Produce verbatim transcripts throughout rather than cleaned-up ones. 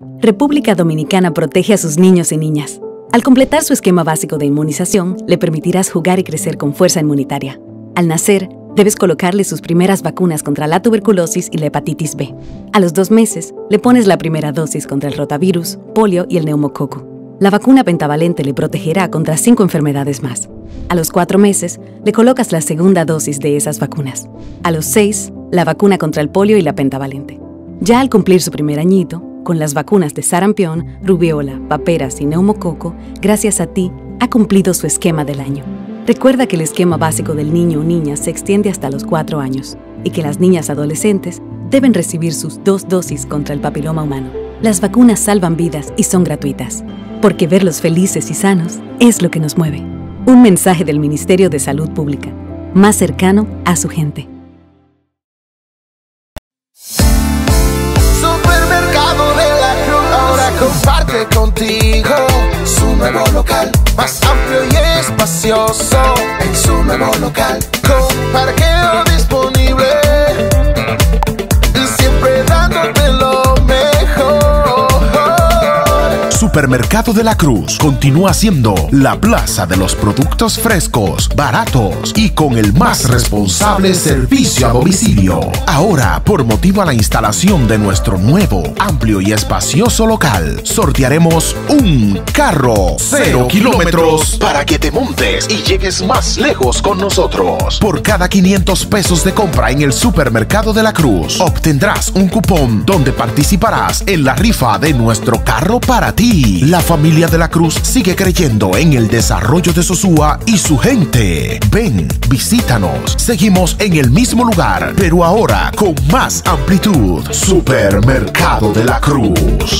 República Dominicana protege a sus niños y niñas. Al completar su esquema básico de inmunización, le permitirás jugar y crecer con fuerza inmunitaria. Al nacer, debes colocarle sus primeras vacunas contra la tuberculosis y la hepatitis B. A los dos meses, le pones la primera dosis contra el rotavirus, polio y el neumococo. La vacuna pentavalente le protegerá contra cinco enfermedades más. A los cuatro meses, le colocas la segunda dosis de esas vacunas. A los seis, la vacuna contra el polio y la pentavalente. Ya al cumplir su primer añito, con las vacunas de sarampión, rubiola, paperas y neumococo, gracias a ti, ha cumplido su esquema del año. Recuerda que el esquema básico del niño o niña se extiende hasta los cuatro años y que las niñas adolescentes deben recibir sus dos dosis contra el papiloma humano. Las vacunas salvan vidas y son gratuitas, porque verlos felices y sanos es lo que nos mueve. Un mensaje del Ministerio de Salud Pública, más cercano a su gente. Supermercado de la Cruz ahora comparte contigo su nuevo local, más amplio y espacioso en su nuevo local, con parqueo disponible y siempre dándote lo mejor. Supermercado de la Cruz continúa siendo la plaza de los productos frescos, baratos y con el más responsable servicio a domicilio. Ahora, por motivo a la instalación de nuestro nuevo, amplio y espacioso local, sortearemos un carro cero kilómetros para que te montes y llegues más lejos con nosotros. Por cada quinientos pesos de compra en el Supermercado de la Cruz, obtendrás un cupón donde participarás en la rifa de nuestro carro para ti. La familia de la Cruz sigue creyendo en el desarrollo de Sosúa y su gente. Ven, visítanos. Seguimos en el mismo lugar, pero ahora con más amplitud. Supermercado de la Cruz.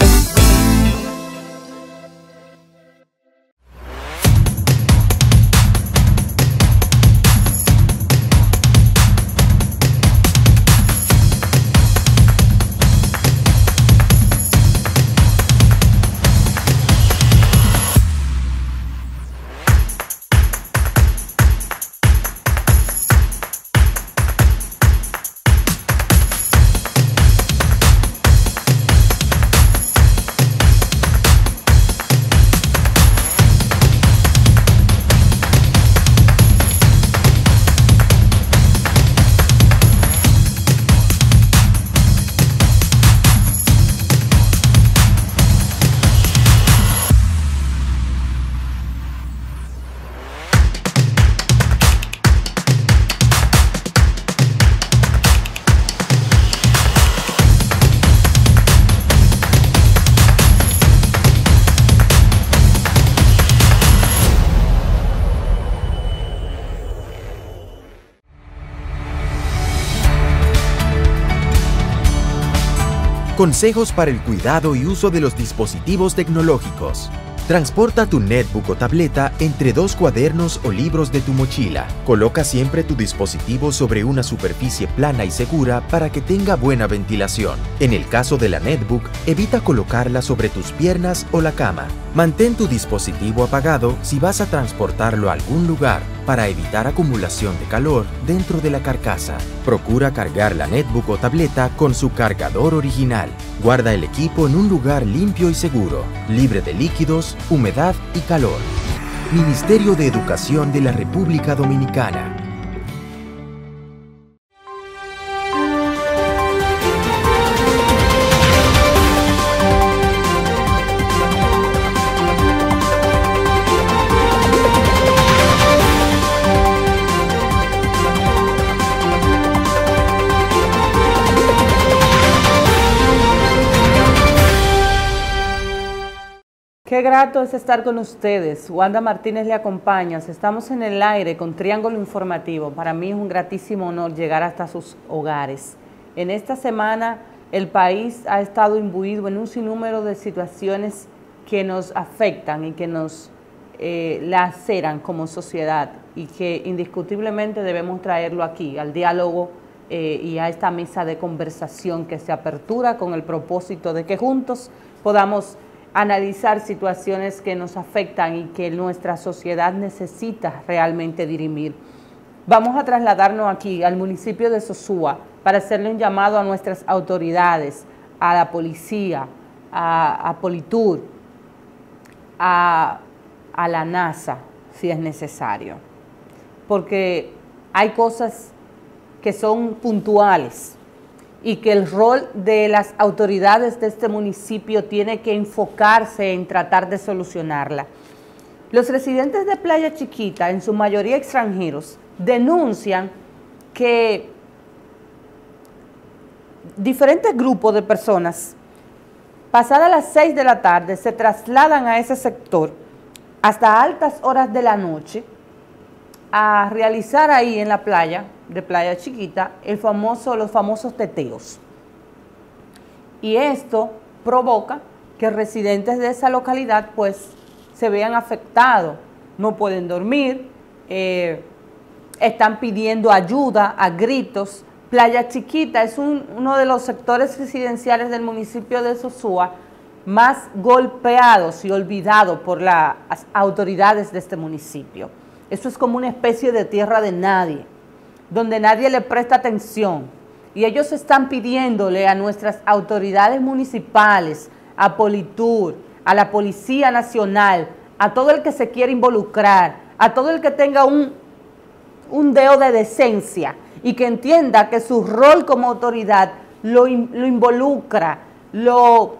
Consejos para el cuidado y uso de los dispositivos tecnológicos. Transporta tu netbook o tableta entre dos cuadernos o libros de tu mochila. Coloca siempre tu dispositivo sobre una superficie plana y segura para que tenga buena ventilación. En el caso de la netbook, evita colocarla sobre tus piernas o la cama. Mantén tu dispositivo apagado si vas a transportarlo a algún lugar para evitar acumulación de calor dentro de la carcasa. Procura cargar la netbook o tableta con su cargador original. Guarda el equipo en un lugar limpio y seguro, libre de líquidos, humedad y calor. Ministerio de Educación de la República Dominicana. Qué grato es estar con ustedes. Wanda Martínez le acompaña. Estamos en el aire con Triángulo Informativo. Para mí es un gratísimo honor llegar hasta sus hogares. En esta semana el país ha estado imbuido en un sinnúmero de situaciones que nos afectan y que nos eh, laceran como sociedad y que indiscutiblemente debemos traerlo aquí, al diálogo eh, y a esta mesa de conversación que se apertura con el propósito de que juntos podamos analizar situaciones que nos afectan y que nuestra sociedad necesita realmente dirimir. Vamos a trasladarnos aquí al municipio de Sosúa para hacerle un llamado a nuestras autoridades, a la policía, a, a Politur, a, a la NASA, si es necesario, porque hay cosas que son puntuales y que el rol de las autoridades de este municipio tiene que enfocarse en tratar de solucionarla. Los residentes de Playa Chiquita, en su mayoría extranjeros, denuncian que diferentes grupos de personas, pasadas las seis de la tarde, se trasladan a ese sector hasta altas horas de la noche a realizar ahí en la playa de Playa Chiquita el famoso, los famosos teteos. Y esto provoca que residentes de esa localidad pues se vean afectados, no pueden dormir, eh, están pidiendo ayuda a gritos. Playa Chiquita es un, uno de los sectores residenciales del municipio de Sosúa más golpeados y olvidados por las autoridades de este municipio. Eso es como una especie de tierra de nadie, donde nadie le presta atención. Y ellos están pidiéndole a nuestras autoridades municipales, a Politur, a la Policía Nacional, a todo el que se quiera involucrar, a todo el que tenga un, un dedo de decencia y que entienda que su rol como autoridad lo, lo involucra, lo,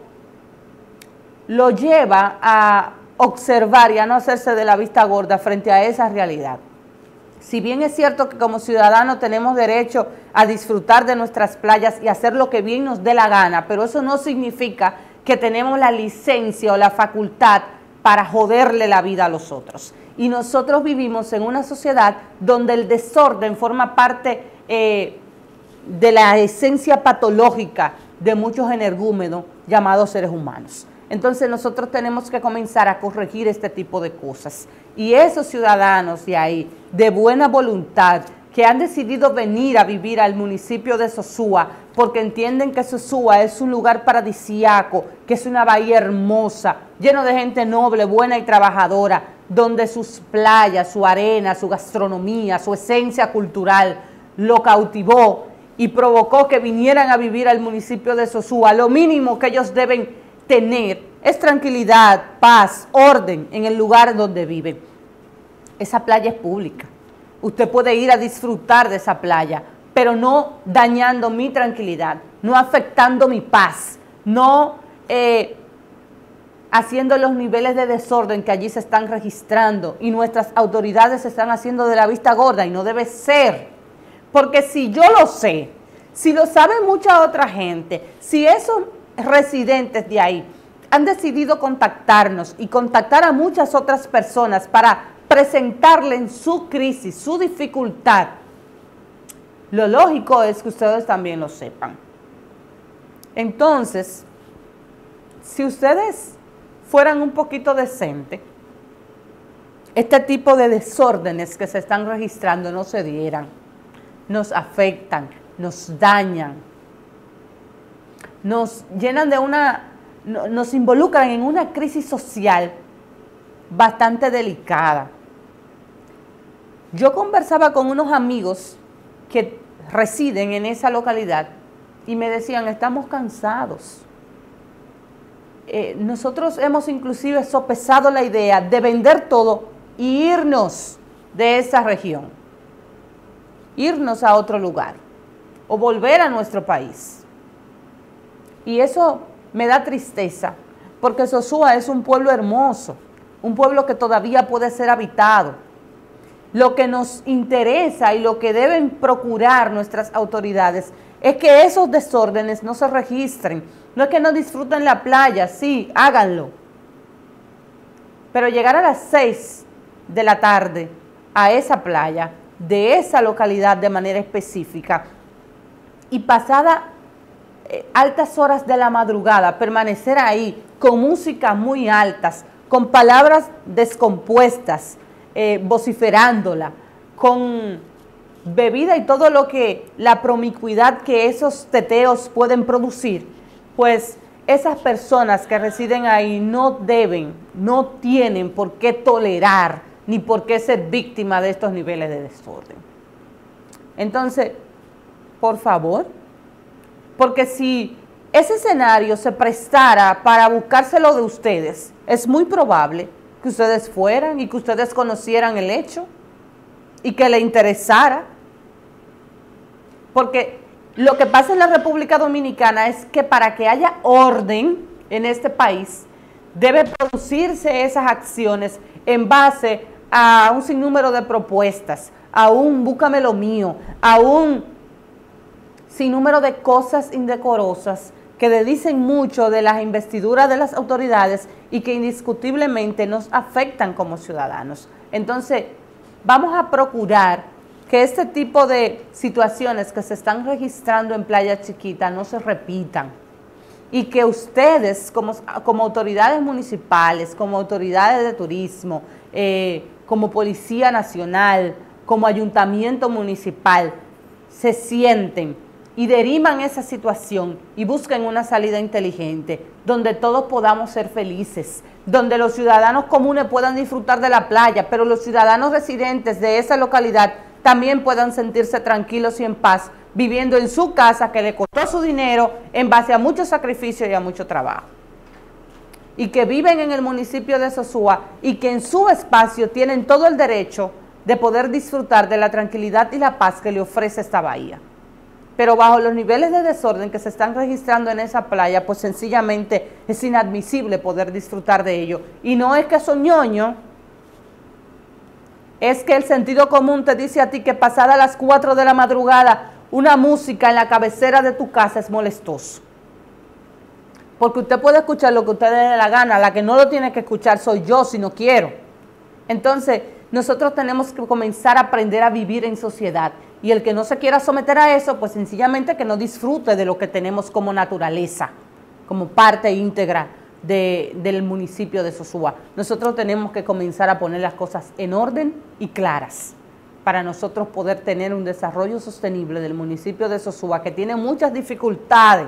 lo lleva a observar y a no hacerse de la vista gorda frente a esa realidad. Si bien es cierto que como ciudadanos tenemos derecho a disfrutar de nuestras playas y hacer lo que bien nos dé la gana, pero eso no significa que tenemos la licencia o la facultad para joderle la vida a los otros. Y nosotros vivimos en una sociedad donde el desorden forma parte eh, de la esencia patológica de muchos energúmenos llamados seres humanos. Entonces nosotros tenemos que comenzar a corregir este tipo de cosas. Y esos ciudadanos de ahí, de buena voluntad, que han decidido venir a vivir al municipio de Sosúa, porque entienden que Sosúa es un lugar paradisíaco, que es una bahía hermosa, lleno de gente noble, buena y trabajadora, donde sus playas, su arena, su gastronomía, su esencia cultural lo cautivó y provocó que vinieran a vivir al municipio de Sosúa. Lo mínimo que ellos deben tener es tranquilidad, paz, orden en el lugar donde viven. Esa playa es pública. Usted puede ir a disfrutar de esa playa, pero no dañando mi tranquilidad, no afectando mi paz, no eh, haciendo los niveles de desorden que allí se están registrando y nuestras autoridades se están haciendo de la vista gorda, y no debe ser. Porque si yo lo sé, si lo sabe mucha otra gente, si esos residentes de ahí han decidido contactarnos y contactar a muchas otras personas para presentarle en su crisis, su dificultad, lo lógico es que ustedes también lo sepan. Entonces, si ustedes fueran un poquito decentes, este tipo de desórdenes que se están registrando no se dieran, nos afectan, nos dañan, nos llenan de una, nos involucran en una crisis social bastante delicada. Yo conversaba con unos amigos que residen en esa localidad y me decían, estamos cansados. Eh, nosotros hemos inclusive sopesado la idea de vender todo y irnos de esa región, irnos a otro lugar o volver a nuestro país. Y eso me da tristeza, porque Sosúa es un pueblo hermoso, un pueblo que todavía puede ser habitado. Lo que nos interesa y lo que deben procurar nuestras autoridades es que esos desórdenes no se registren. No es que no disfruten la playa, sí, háganlo. Pero llegar a las seis de la tarde a esa playa, de esa localidad de manera específica, y pasada eh, altas horas de la madrugada, permanecer ahí con música muy altas, con palabras descompuestas, eh, vociferándola, con bebida y todo lo que, la promiscuidad que esos teteos pueden producir, pues esas personas que residen ahí no deben, no tienen por qué tolerar ni por qué ser víctima de estos niveles de desorden. Entonces, por favor, porque si ese escenario se prestara para buscárselo de ustedes, es muy probable que ustedes fueran y que ustedes conocieran el hecho y que le interesara. Porque lo que pasa en la República Dominicana es que para que haya orden en este país, debe producirse esas acciones en base a un sinnúmero de propuestas, a un búscame lo mío, a un sinnúmero de cosas indecorosas que dicen mucho de las investiduras de las autoridades y que indiscutiblemente nos afectan como ciudadanos. Entonces, vamos a procurar que este tipo de situaciones que se están registrando en Playa Chiquita no se repitan y que ustedes como, como autoridades municipales, como autoridades de turismo, eh, como Policía Nacional, como Ayuntamiento Municipal, se sienten y derivan esa situación y busquen una salida inteligente, donde todos podamos ser felices, donde los ciudadanos comunes puedan disfrutar de la playa, pero los ciudadanos residentes de esa localidad también puedan sentirse tranquilos y en paz, viviendo en su casa que le costó su dinero en base a mucho sacrificio y a mucho trabajo. Y que viven en el municipio de Sosúa y que en su espacio tienen todo el derecho de poder disfrutar de la tranquilidad y la paz que le ofrece esta bahía. Pero bajo los niveles de desorden que se están registrando en esa playa, pues sencillamente es inadmisible poder disfrutar de ello. Y no es que son ñoños, es que el sentido común te dice a ti que pasada las cuatro de la madrugada, una música en la cabecera de tu casa es molestoso. Porque usted puede escuchar lo que usted le dé la gana, la que no lo tiene que escuchar soy yo si no quiero. Entonces, nosotros tenemos que comenzar a aprender a vivir en sociedad. Y el que no se quiera someter a eso, pues sencillamente que no disfrute de lo que tenemos como naturaleza, como parte íntegra de, del municipio de Sosúa. Nosotros tenemos que comenzar a poner las cosas en orden y claras para nosotros poder tener un desarrollo sostenible del municipio de Sosúa, que tiene muchas dificultades,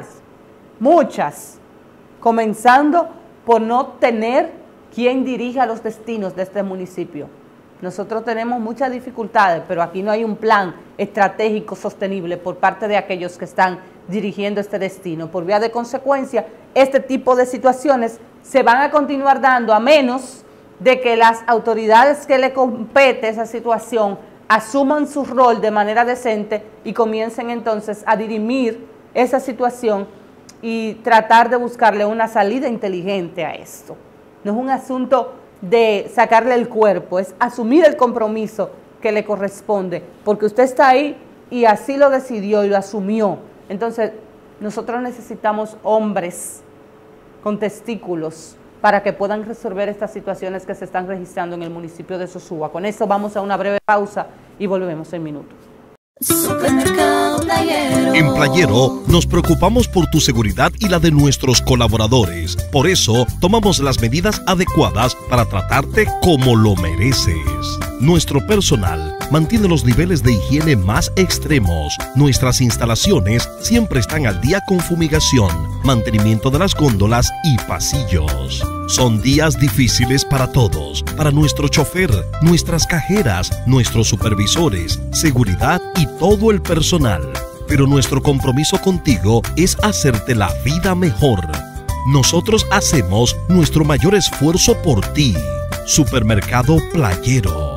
muchas, comenzando por no tener quien dirija los destinos de este municipio. Nosotros tenemos muchas dificultades, pero aquí no hay un plan estratégico sostenible por parte de aquellos que están dirigiendo este destino. Por vía de consecuencia, este tipo de situaciones se van a continuar dando a menos de que las autoridades que le compete esa situación asuman su rol de manera decente y comiencen entonces a dirimir esa situación y tratar de buscarle una salida inteligente a esto. No es un asunto de sacarle el cuerpo, es asumir el compromiso que le corresponde, porque usted está ahí y así lo decidió y lo asumió. Entonces, nosotros necesitamos hombres con testículos para que puedan resolver estas situaciones que se están registrando en el municipio de Sosúa. Con eso vamos a una breve pausa y volvemos en minutos. Supermercado Playero. En Playero nos preocupamos por tu seguridad y la de nuestros colaboradores. Por eso tomamos las medidas adecuadas para tratarte como lo mereces. Nuestro personal mantiene los niveles de higiene más extremos. Nuestras instalaciones siempre están al día con fumigación, mantenimiento de las góndolas y pasillos. Son días difíciles para todos, para nuestro chofer, nuestras cajeras, nuestros supervisores, seguridad y todo el personal. Pero nuestro compromiso contigo es hacerte la vida mejor. Nosotros hacemos nuestro mayor esfuerzo por ti. Supermercado Playero.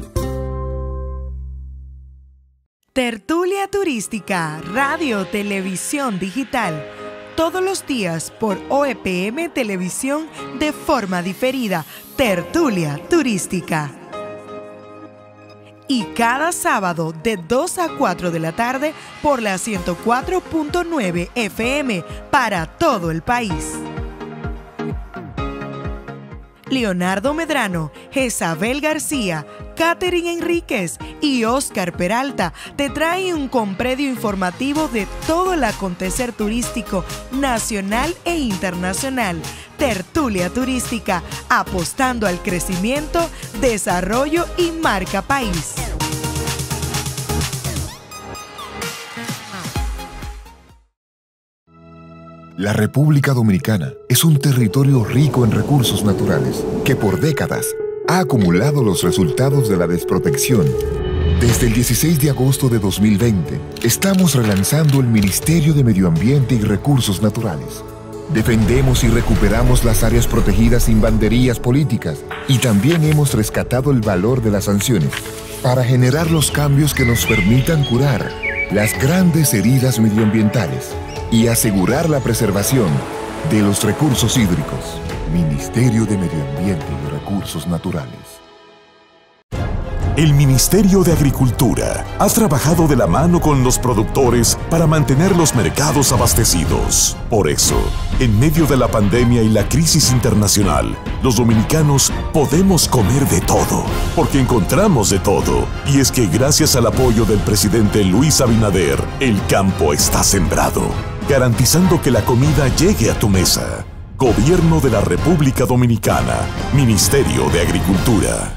Tertulia Turística, Radio, Televisión Digital. Todos los días por O E P M Televisión de forma diferida. Tertulia Turística. Y cada sábado de dos a cuatro de la tarde por la ciento cuatro punto nueve F M para todo el país. Leonardo Medrano, Jezabel García, Catherine Enríquez y Oscar Peralta te traen un compendio informativo de todo el acontecer turístico nacional e internacional. Tertulia Turística, apostando al crecimiento, desarrollo y marca país. La República Dominicana es un territorio rico en recursos naturales que por décadas ha acumulado los resultados de la desprotección, Desde el dieciséis de agosto de dos mil veinte, estamos relanzando el Ministerio de Medio Ambiente y Recursos Naturales. Defendemos y recuperamos las áreas protegidas sin banderías políticas y también hemos rescatado el valor de las sanciones para generar los cambios que nos permitan curar las grandes heridas medioambientales y asegurar la preservación de los recursos hídricos. Ministerio de Medio Ambiente y Recursos Naturales. El Ministerio de Agricultura ha trabajado de la mano con los productores para mantener los mercados abastecidos. Por eso, en medio de la pandemia y la crisis internacional, los dominicanos podemos comer de todo, porque encontramos de todo. Y es que gracias al apoyo del presidente Luis Abinader, el campo está sembrado, garantizando que la comida llegue a tu mesa. Gobierno de la República Dominicana, Ministerio de Agricultura.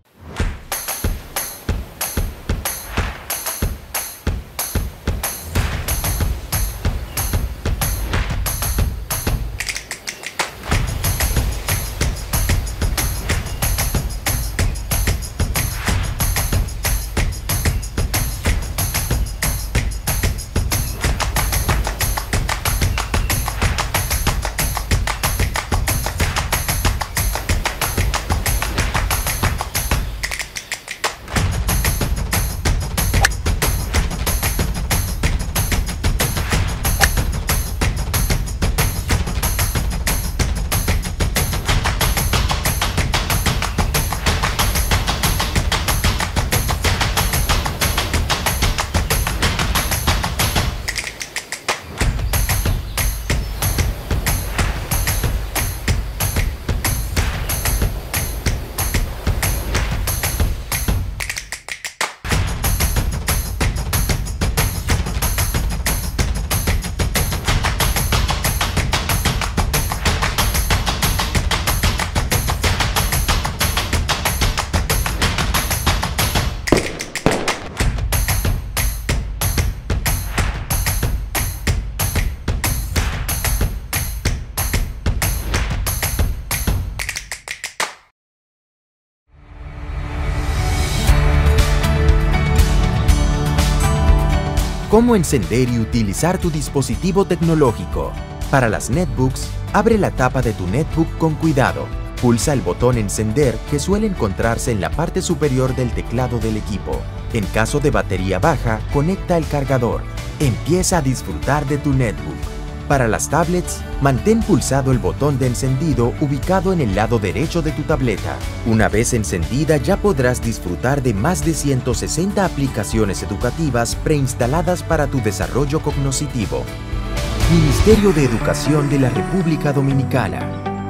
Cómo encender y utilizar tu dispositivo tecnológico. Para las netbooks, abre la tapa de tu netbook con cuidado. Pulsa el botón encender que suele encontrarse en la parte superior del teclado del equipo. En caso de batería baja, conecta el cargador. Empieza a disfrutar de tu netbook. Para las tablets, mantén pulsado el botón de encendido ubicado en el lado derecho de tu tableta. Una vez encendida ya podrás disfrutar de más de ciento sesenta aplicaciones educativas preinstaladas para tu desarrollo cognitivo. Ministerio de Educación de la República Dominicana.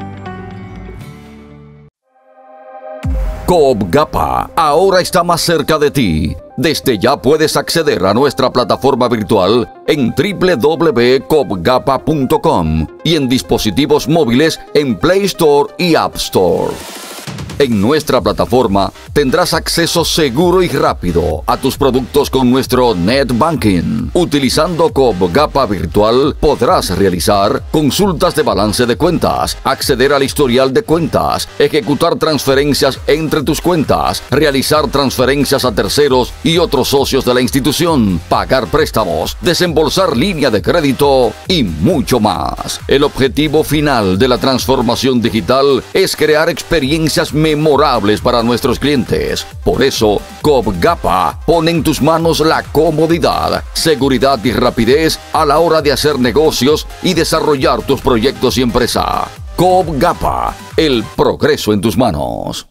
Coop Gapa ahora está más cerca de ti. Desde ya puedes acceder a nuestra plataforma virtual en doble u doble u doble u punto coop gapa punto com y en dispositivos móviles en Play Store y App Store. En nuestra plataforma tendrás acceso seguro y rápido a tus productos con nuestro Net Banking. Utilizando Coop Gapa Virtual podrás realizar consultas de balance de cuentas, acceder al historial de cuentas, ejecutar transferencias entre tus cuentas, realizar transferencias a terceros y otros socios de la institución, pagar préstamos, desembolsar línea de crédito y mucho más. El objetivo final de la transformación digital es crear experiencias memorables para nuestros clientes. Por eso, Coop Gapa pone en tus manos la comodidad, seguridad y rapidez a la hora de hacer negocios y desarrollar tus proyectos y empresa. Coop Gapa, el progreso en tus manos.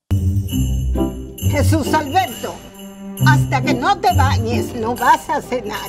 Jesús Alberto, hasta que no te bañes no vas a cenar.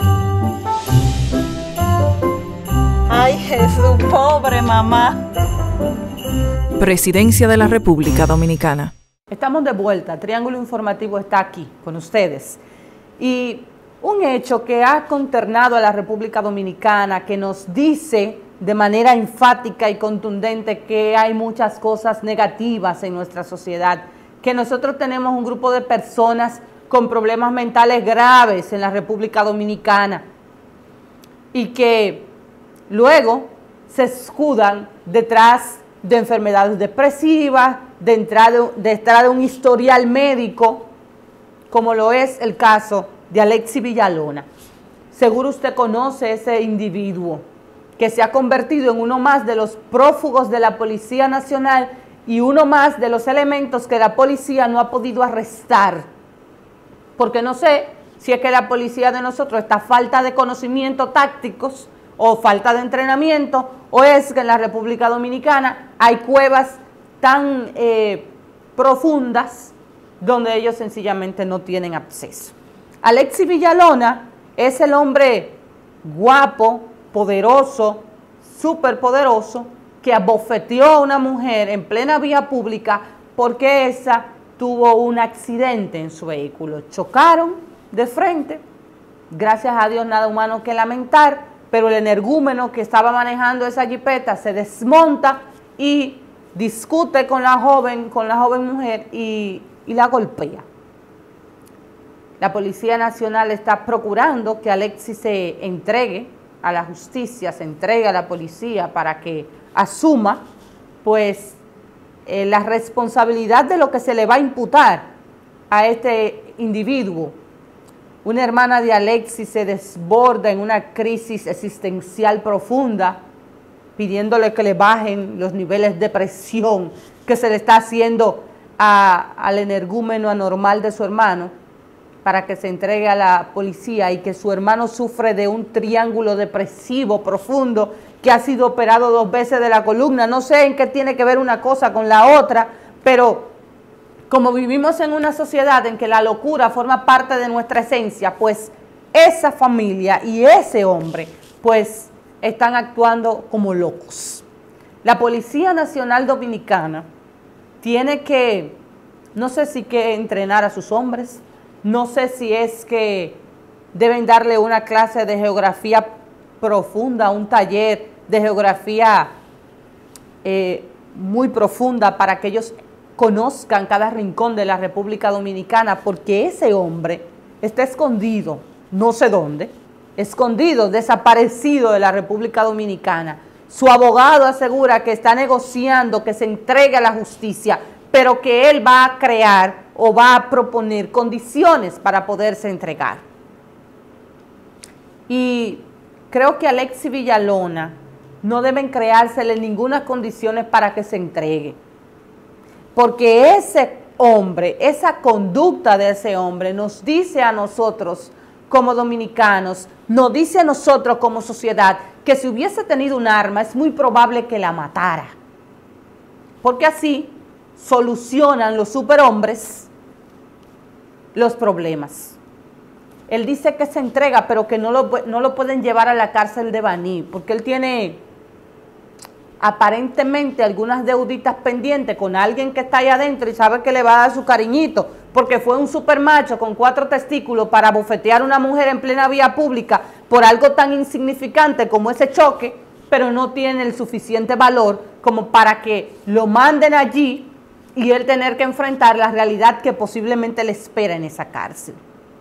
Ay, Jesús, pobre mamá. Presidencia de la República Dominicana. Estamos de vuelta, Triángulo Informativo está aquí con ustedes. Y un hecho que ha consternado a la República Dominicana, que nos dice de manera enfática y contundente que hay muchas cosas negativas en nuestra sociedad, que nosotros tenemos un grupo de personas con problemas mentales graves en la República Dominicana y que luego se escudan detrás de enfermedades depresivas, de entrada de, de un historial médico como lo es el caso de Alexis Villalona. Seguro usted conoce ese individuo que se ha convertido en uno más de los prófugos de la Policía Nacional y uno más de los elementos que la policía no ha podido arrestar. Porque no sé si es que la policía de nosotros está falta de conocimientos tácticos o falta de entrenamiento, o es que en la República Dominicana hay cuevas tan eh, profundas donde ellos sencillamente no tienen acceso. Alexis Villalona es el hombre guapo, poderoso, súper poderoso, que abofeteó a una mujer en plena vía pública porque esa tuvo un accidente en su vehículo. Chocaron de frente, gracias a Dios nada humano que lamentar, pero el energúmeno que estaba manejando esa jipeta se desmonta y discute con la joven, con la joven mujer y, y la golpea. La Policía Nacional está procurando que Alexis se entregue a la justicia, se entregue a la policía para que asuma pues eh, la responsabilidad de lo que se le va a imputar a este individuo. Una hermana de Alexis se desborda en una crisis existencial profunda, pidiéndole que le bajen los niveles de presión que se le está haciendo a, al energúmeno anormal de su hermano, para que se entregue a la policía, y que su hermano sufre de un triángulo depresivo profundo, que ha sido operado dos veces de la columna. No sé en qué tiene que ver una cosa con la otra, pero como vivimos en una sociedad en que la locura forma parte de nuestra esencia, pues esa familia y ese hombre pues están actuando como locos. La Policía Nacional Dominicana tiene que, no sé si que entrenar a sus hombres, no sé si es que deben darle una clase de geografía profunda, un taller de geografía eh, muy profunda para que ellos conozcan cada rincón de la República Dominicana, porque ese hombre está escondido, no sé dónde, escondido, desaparecido de la República Dominicana. Su abogado asegura que está negociando que se entregue a la justicia, pero que él va a crear o va a proponer condiciones para poderse entregar. Y creo que a Alexis Villalona no deben creársele ninguna condiciones para que se entregue, porque ese hombre, esa conducta de ese hombre nos dice a nosotros como dominicanos, nos dice a nosotros como sociedad, que si hubiese tenido un arma es muy probable que la matara, porque así solucionan los superhombres los problemas. Él dice que se entrega, pero que no lo, no lo pueden llevar a la cárcel de Baní, porque él tiene aparentemente algunas deuditas pendientes con alguien que está ahí adentro y sabe que le va a dar su cariñito, porque fue un supermacho con cuatro testículos para bofetear a una mujer en plena vía pública por algo tan insignificante como ese choque, pero no tiene el suficiente valor como para que lo manden allí y él tener que enfrentar la realidad que posiblemente le espera en esa cárcel.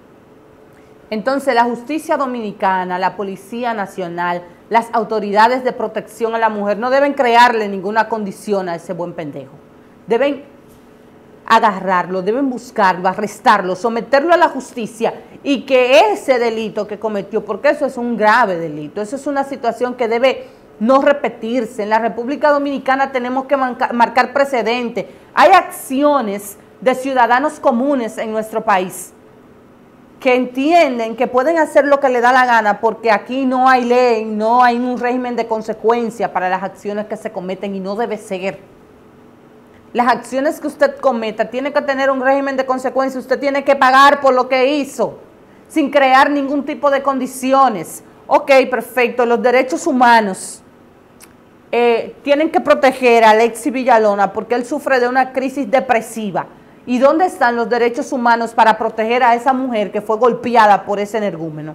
Entonces la justicia dominicana, la Policía Nacional, las autoridades de protección a la mujer no deben crearle ninguna condición a ese buen pendejo. Deben agarrarlo, deben buscarlo, arrestarlo, someterlo a la justicia y que ese delito que cometió, porque eso es un grave delito, eso es una situación que debe no repetirse. En la República Dominicana tenemos que marcar precedentes. Hay acciones de ciudadanos comunes en nuestro país que entienden que pueden hacer lo que le da la gana porque aquí no hay ley, no hay un régimen de consecuencia para las acciones que se cometen, y no debe ser. Las acciones que usted cometa tiene que tener un régimen de consecuencia, usted tiene que pagar por lo que hizo, sin crear ningún tipo de condiciones. Ok, perfecto, los derechos humanos eh, tienen que proteger a Alexis Villalona porque él sufre de una crisis depresiva. ¿Y dónde están los derechos humanos para proteger a esa mujer que fue golpeada por ese energúmeno?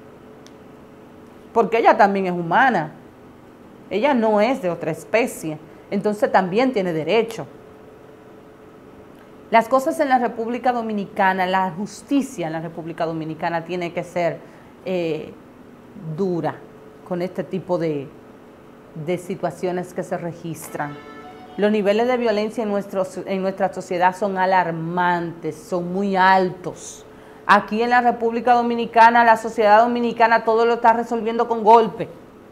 Porque ella también es humana, ella no es de otra especie, entonces también tiene derecho. Las cosas en la República Dominicana, la justicia en la República Dominicana tiene que ser eh, dura con este tipo de, de situaciones que se registran. Los niveles de violencia en, nuestros, en nuestra sociedad son alarmantes, son muy altos. Aquí en la República Dominicana, la sociedad dominicana todo lo está resolviendo con golpe.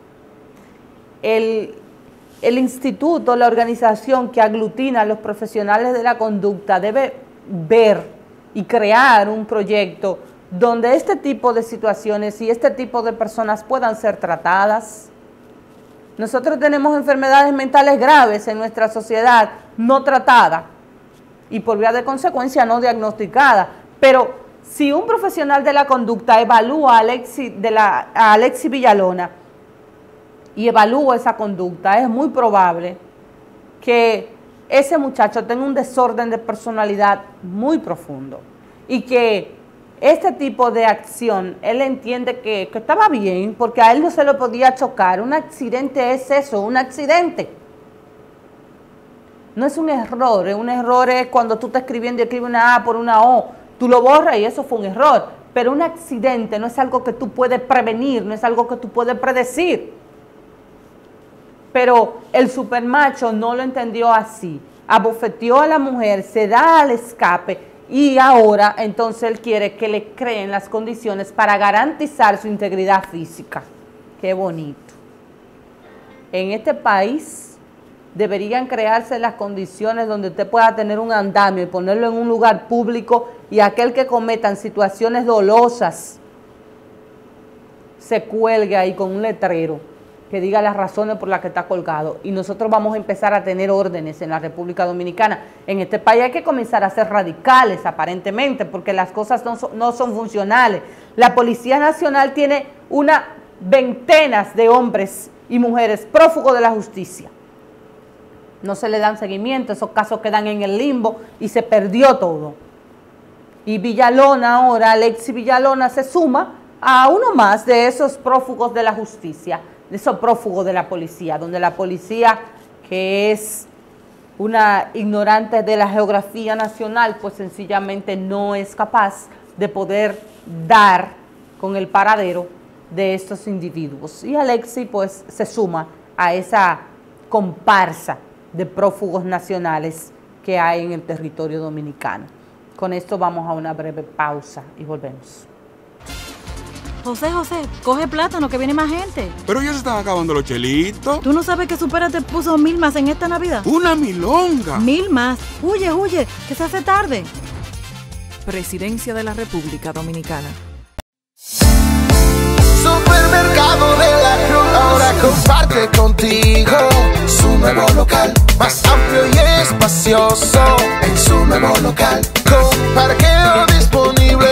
El, el instituto, la organización que aglutina a los profesionales de la conducta debe ver y crear un proyecto donde este tipo de situaciones y este tipo de personas puedan ser tratadas. Nosotros tenemos enfermedades mentales graves en nuestra sociedad no tratadas y por vía de consecuencia no diagnosticadas, pero si un profesional de la conducta evalúa a Alexis, de la, a Alexis Villalona y evalúa esa conducta, es muy probable que ese muchacho tenga un desorden de personalidad muy profundo y que este tipo de acción, él entiende que, que estaba bien porque a él no se lo podía chocar. Un accidente es eso, un accidente. No es un error, un error es cuando tú estás escribiendo y escribes una A por una O, tú lo borras y eso fue un error. Pero un accidente no es algo que tú puedes prevenir, no es algo que tú puedes predecir. Pero el supermacho no lo entendió así, abofeteó a la mujer, se da al escape y ahora entonces él quiere que le creen las condiciones para garantizar su integridad física. Qué bonito. En este país deberían crearse las condiciones donde usted pueda tener un andamio y ponerlo en un lugar público y aquel que cometan situaciones dolosas se cuelgue ahí con un letrero que diga las razones por las que está colgado. Y nosotros vamos a empezar a tener órdenes en la República Dominicana. En este país hay que comenzar a ser radicales, aparentemente, porque las cosas no son, no son funcionales. La Policía Nacional tiene una veintenas de hombres y mujeres prófugos de la justicia. No se le dan seguimiento, esos casos quedan en el limbo y se perdió todo. Y Villalona ahora, Alexis Villalona, se suma a uno más de esos prófugos de la justicia, de esos prófugos de la policía, donde la policía, que es una ignorante de la geografía nacional, pues sencillamente no es capaz de poder dar con el paradero de estos individuos. Y Alexis pues se suma a esa comparsa de prófugos nacionales que hay en el territorio dominicano. Con esto vamos a una breve pausa y volvemos. José, José, coge plátano que viene más gente. Pero ya se están acabando los chelitos. ¿Tú no sabes que Supera te puso mil más en esta Navidad? ¡Una milonga! Mil más. Huye, huye, que se hace tarde. Presidencia de la República Dominicana. Supermercado de la Cruz ahora comparte contigo su nuevo local, más amplio y espacioso en su nuevo local, con parqueo disponible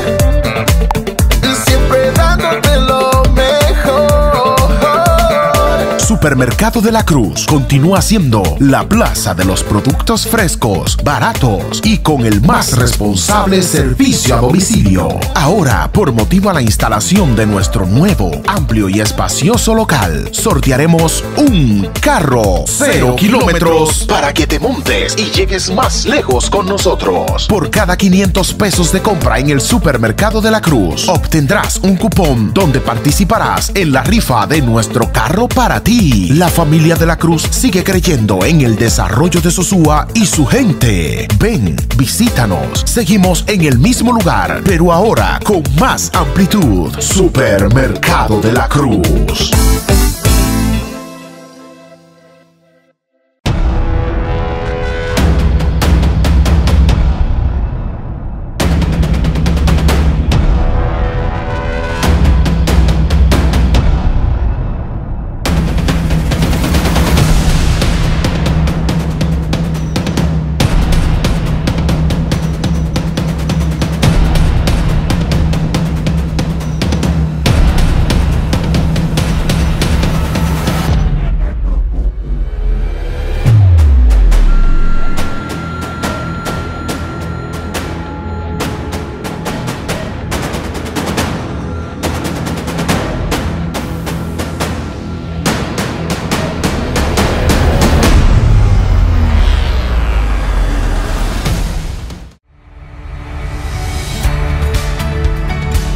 y siempre dándote lo mejor. Supermercado de la Cruz continúa siendo la plaza de los productos frescos, baratos y con el más responsable servicio a domicilio. Ahora, por motivo a la instalación de nuestro nuevo, amplio y espacioso local, sortearemos un carro cero kilómetros para que te montes y llegues más lejos con nosotros. Por cada quinientos pesos de compra en el Supermercado de la Cruz, obtendrás un cupón donde participarás en la rifa de nuestro carro para ti. La familia de la Cruz sigue creyendo en el desarrollo de Sosúa y su gente. Ven, visítanos. Seguimos en el mismo lugar, pero ahora con más amplitud. Supermercado de la Cruz.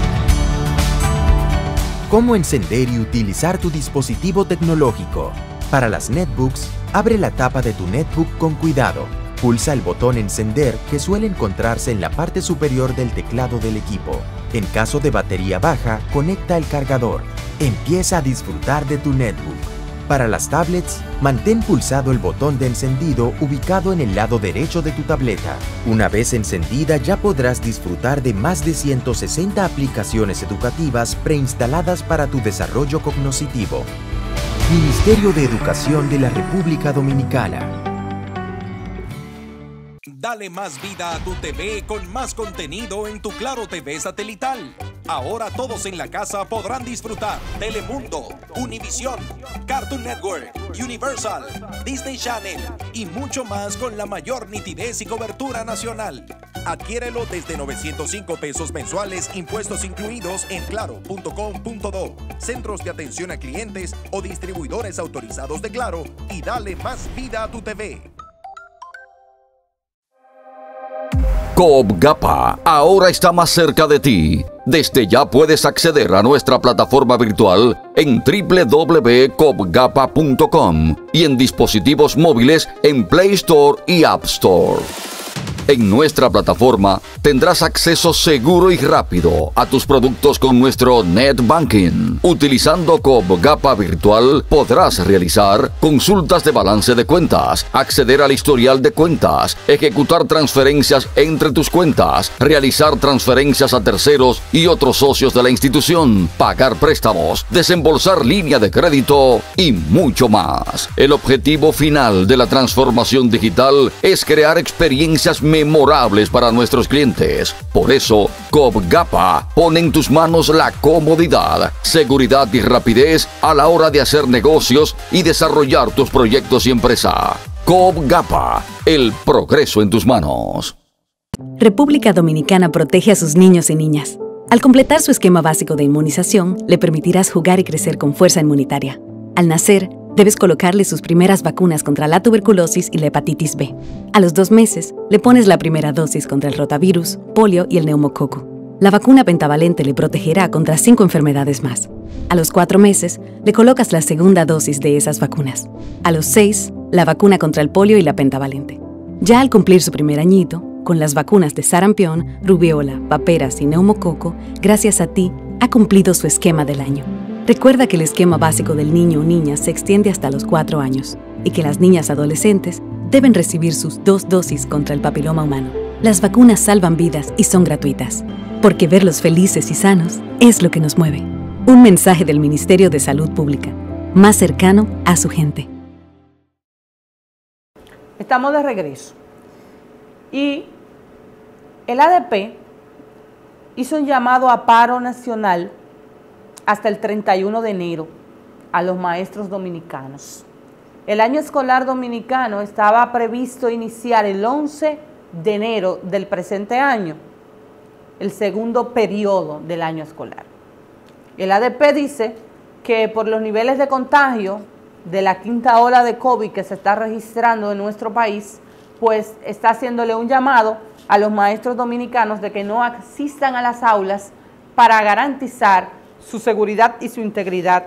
Cómo encender y utilizar tu dispositivo tecnológico. Para las netbooks, abre la tapa de tu netbook con cuidado. Pulsa el botón encender que suele encontrarse en la parte superior del teclado del equipo. En caso de batería baja, conecta el cargador. Empieza a disfrutar de tu netbook. Para las tablets, mantén pulsado el botón de encendido ubicado en el lado derecho de tu tableta. Una vez encendida, ya podrás disfrutar de más de ciento sesenta aplicaciones educativas preinstaladas para tu desarrollo cognoscitivo. Ministerio de Educación de la República Dominicana. Dale más vida a tu T V con más contenido en tu Claro T V satelital. Ahora todos en la casa podrán disfrutar Telemundo, Univisión, Cartoon Network, Universal, Disney Channel y mucho más con la mayor nitidez y cobertura nacional. Adquiérelo desde novecientos cinco pesos mensuales, impuestos incluidos en claro punto com punto do, centros de atención a clientes o distribuidores autorizados de Claro, y dale más vida a tu T V. Coop Gapa ahora está más cerca de ti. Desde ya puedes acceder a nuestra plataforma virtual en doble u doble u doble u punto coop gapa punto com y en dispositivos móviles en Play Store y App Store. En nuestra plataforma tendrás acceso seguro y rápido a tus productos con nuestro Net Banking. Utilizando Coop Gapa Virtual podrás realizar consultas de balance de cuentas, acceder al historial de cuentas, ejecutar transferencias entre tus cuentas, realizar transferencias a terceros y otros socios de la institución, pagar préstamos, desembolsar línea de crédito y mucho más. El objetivo final de la transformación digital es crear experiencias memorables para nuestros clientes. Por eso, Coop Gapa pone en tus manos la comodidad, seguridad y rapidez a la hora de hacer negocios y desarrollar tus proyectos y empresa. Coop Gapa, el progreso en tus manos. República Dominicana protege a sus niños y niñas. Al completar su esquema básico de inmunización, le permitirás jugar y crecer con fuerza inmunitaria. Al nacer, debes colocarle sus primeras vacunas contra la tuberculosis y la hepatitis B. A los dos meses, le pones la primera dosis contra el rotavirus, polio y el neumococo. La vacuna pentavalente le protegerá contra cinco enfermedades más. A los cuatro meses, le colocas la segunda dosis de esas vacunas. A los seis, la vacuna contra el polio y la pentavalente. Ya al cumplir su primer añito, con las vacunas de sarampión, rubiola, paperas y neumococo, gracias a ti, ha cumplido su esquema del año. Recuerda que el esquema básico del niño o niña se extiende hasta los cuatro años y que las niñas adolescentes deben recibir sus dos dosis contra el papiloma humano. Las vacunas salvan vidas y son gratuitas, porque verlos felices y sanos es lo que nos mueve. Un mensaje del Ministerio de Salud Pública, más cercano a su gente. Estamos de regreso y el A D P hizo un llamado a paro nacional hasta el treinta y uno de enero a los maestros dominicanos. El año escolar dominicano estaba previsto iniciar el once de enero del presente año, el segundo periodo del año escolar. El A D P dice que por los niveles de contagio de la quinta ola de COVID que se está registrando en nuestro país, pues está haciéndole un llamado a los maestros dominicanos de que no asistan a las aulas para garantizar su seguridad y su integridad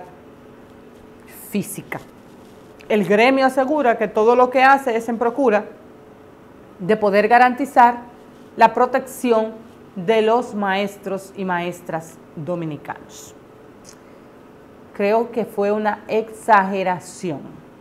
física. El gremio asegura que todo lo que hace es en procura de poder garantizar la protección de los maestros y maestras dominicanos. Creo que fue una exageración.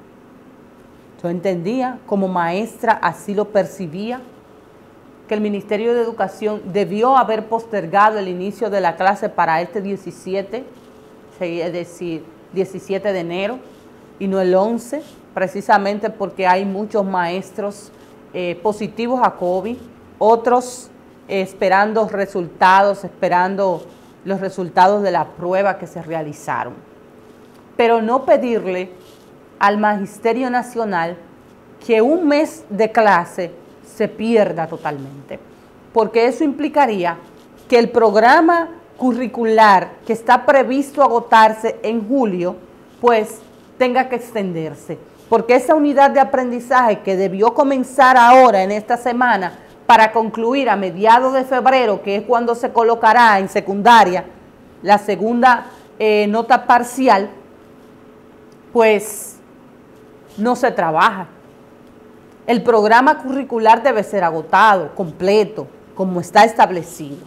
Yo entendía, como maestra así lo percibía, que el Ministerio de Educación debió haber postergado el inicio de la clase para este diecisiete, es decir, diecisiete de enero, y no el once, precisamente porque hay muchos maestros eh, positivos a COVID, otros eh, esperando resultados, esperando los resultados de la prueba que se realizaron. Pero no pedirle al Magisterio Nacional que un mes de clase se pierda totalmente, porque eso implicaría que el programa curricular que está previsto agotarse en julio, pues tenga que extenderse, porque esa unidad de aprendizaje que debió comenzar ahora en esta semana para concluir a mediados de febrero, que es cuando se colocará en secundaria la segunda eh, nota parcial, pues no se trabaja. El programa curricular debe ser agotado, completo, como está establecido.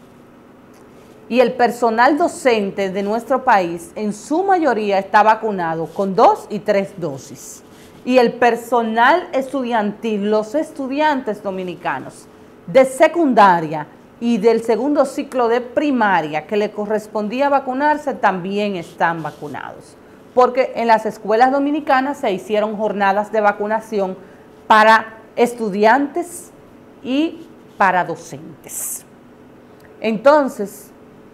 Y el personal docente de nuestro país, en su mayoría, está vacunado con dos y tres dosis. Y el personal estudiantil, los estudiantes dominicanos de secundaria y del segundo ciclo de primaria que le correspondía vacunarse, también están vacunados. Porque en las escuelas dominicanas se hicieron jornadas de vacunación para estudiantes y para docentes. Entonces,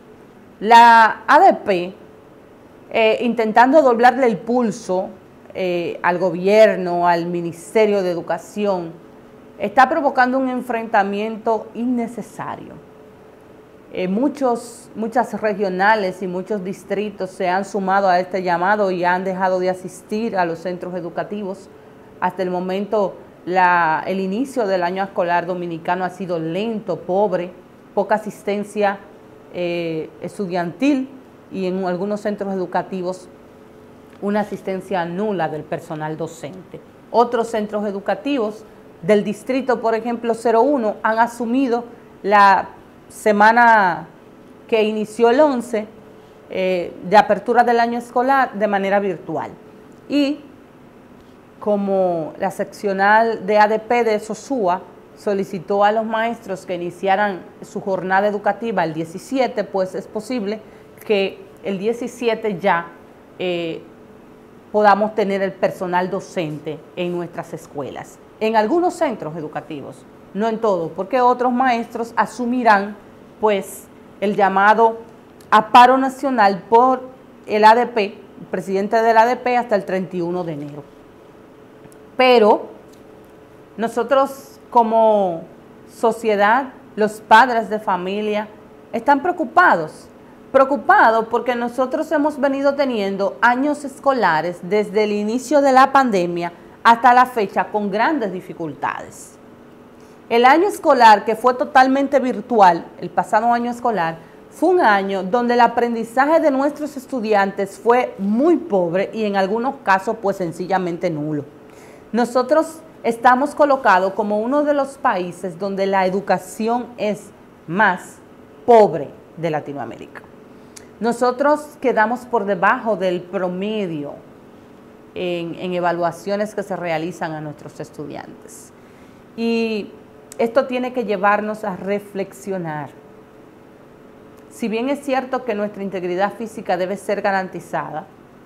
la A D P, eh, intentando doblarle el pulso eh, al gobierno, al Ministerio de Educación, está provocando un enfrentamiento innecesario. Eh, muchos, muchas regionales y muchos distritos se han sumado a este llamado y han dejado de asistir a los centros educativos. Hasta el momento, la, el inicio del año escolar dominicano ha sido lento, pobre, poca asistencia eh, estudiantil y en algunos centros educativos una asistencia nula del personal docente. Otros centros educativos del distrito, por ejemplo, cero uno, han asumido la semana que inició el once eh, de apertura del año escolar de manera virtual. Y como la seccional de A D P de Sosúa solicitó a los maestros que iniciaran su jornada educativa el diecisiete, pues es posible que el diecisiete ya eh, podamos tener el personal docente en nuestras escuelas. En algunos centros educativos, no en todos, porque otros maestros asumirán pues el llamado a paro nacional por el A D P, el presidente del A D P, hasta el treinta y uno de enero. Pero nosotros como sociedad, los padres de familia, están preocupados, preocupados porque nosotros hemos venido teniendo años escolares desde el inicio de la pandemia hasta la fecha con grandes dificultades. El año escolar, que fue totalmente virtual, el pasado año escolar, fue un año donde el aprendizaje de nuestros estudiantes fue muy pobre y en algunos casos pues sencillamente nulo. Nosotros estamos colocados como uno de los países donde la educación es más pobre de Latinoamérica. Nosotros quedamos por debajo del promedio en, en evaluaciones que se realizan a nuestros estudiantes. Y esto tiene que llevarnos a reflexionar. Si bien es cierto que nuestra integridad física debe ser garantizada,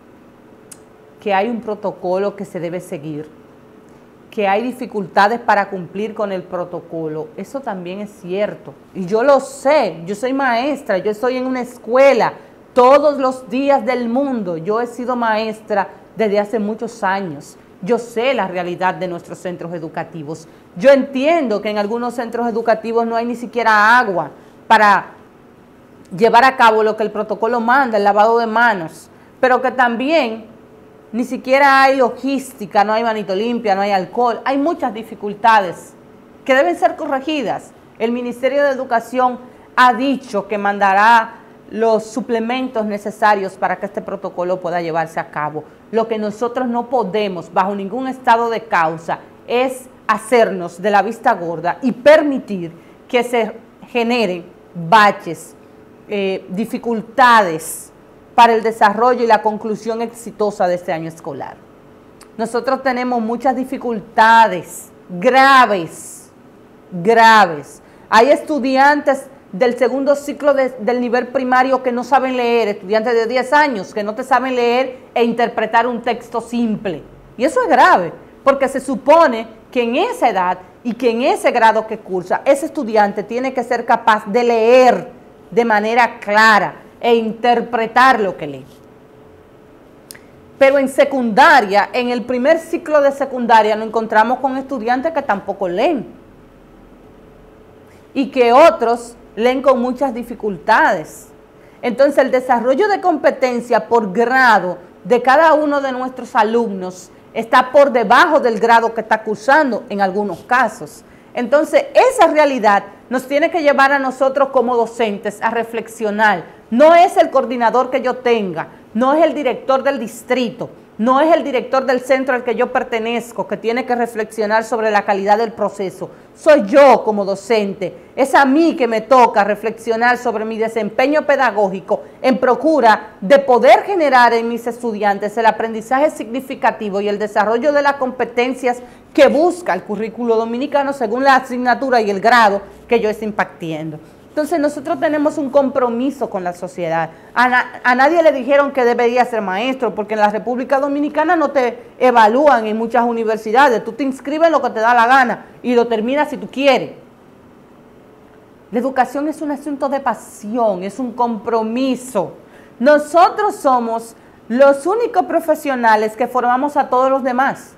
que hay un protocolo que se debe seguir, que hay dificultades para cumplir con el protocolo, eso también es cierto. Y yo lo sé, yo soy maestra, yo estoy en una escuela todos los días del mundo, yo he sido maestra desde hace muchos años. Yo sé la realidad de nuestros centros educativos. Yo entiendo que en algunos centros educativos no hay ni siquiera agua para llevar a cabo lo que el protocolo manda, el lavado de manos, pero que también ni siquiera hay logística, no hay manito limpia, no hay alcohol. Hay muchas dificultades que deben ser corregidas. El Ministerio de Educación ha dicho que mandará los suplementos necesarios para que este protocolo pueda llevarse a cabo. Lo que nosotros no podemos, bajo ningún estado de causa, es hacernos de la vista gorda y permitir que se generen baches, eh, dificultades para el desarrollo y la conclusión exitosa de este año escolar. Nosotros tenemos muchas dificultades graves, graves. Hay estudiantes del segundo ciclo de, del nivel primario que no saben leer, estudiantes de diez años que no te saben leer e interpretar un texto simple. Y eso es grave, porque se supone que en esa edad y que en ese grado que cursa, ese estudiante tiene que ser capaz de leer de manera clara e interpretar lo que lee. Pero en secundaria, en el primer ciclo de secundaria, nos encontramos con estudiantes que tampoco leen y que otros leen con muchas dificultades. Entonces, el desarrollo de competencia por grado de cada uno de nuestros alumnos está por debajo del grado que está cursando en algunos casos. Entonces, esa realidad nos tiene que llevar a nosotros como docentes a reflexionar. No es el coordinador que yo tenga, no es el director del distrito, No es el director del centro al que yo pertenezco que tiene que reflexionar sobre la calidad del proceso. Soy yo como docente. Es a mí que me toca reflexionar sobre mi desempeño pedagógico en procura de poder generar en mis estudiantes el aprendizaje significativo y el desarrollo de las competencias que busca el currículo dominicano según la asignatura y el grado que yo esté impartiendo. Entonces nosotros tenemos un compromiso con la sociedad. A, na, a nadie le dijeron que debería ser maestro, porque en la República Dominicana no te evalúan en muchas universidades. Tú te inscribes en lo que te da la gana y lo terminas si tú quieres. La educación es un asunto de pasión, es un compromiso. Nosotros somos los únicos profesionales que formamos a todos los demás.